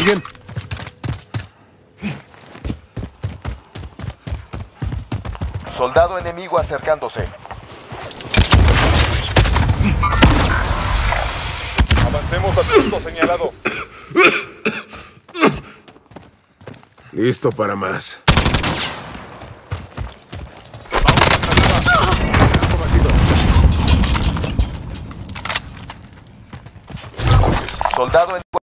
alguien? Soldado enemigo acercándose. Avancemos al punto señalado. Listo para más. Soldado en